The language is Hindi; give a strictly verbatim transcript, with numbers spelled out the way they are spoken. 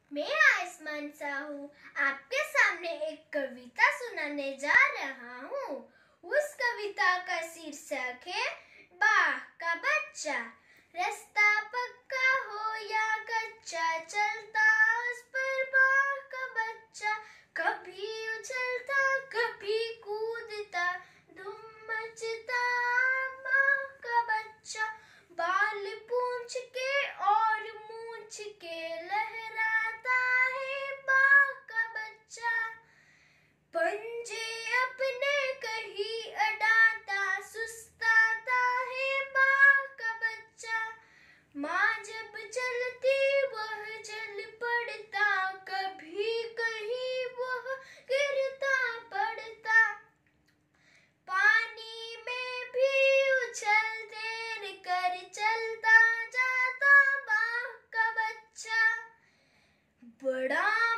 मैं आयुष्मान साहू आपके सामने एक कविता सुनाने जा रहा हूँ। उस कविता का शीर्षक है बाघ का बच्चा। रास्ता पक्का हो या कच्चा, चलता उस पर बाघ का बच्चा। कभी उछलता कभी कूदता, धूम मचता बाघ का बच्चा। बाल पूंछ के और मूंछ के लहराता है बाघ का बच्चा। पंजे अपने कहीं अड़ाता, सुस्ताता है बाघ का बच्चा। माँ जब चलती वह चल पड़ता, कभी कहीं वह गिरता पड़ता। पानी में भी उछल तैर कर चलता जाता बाघ का बच्चा। बड़ा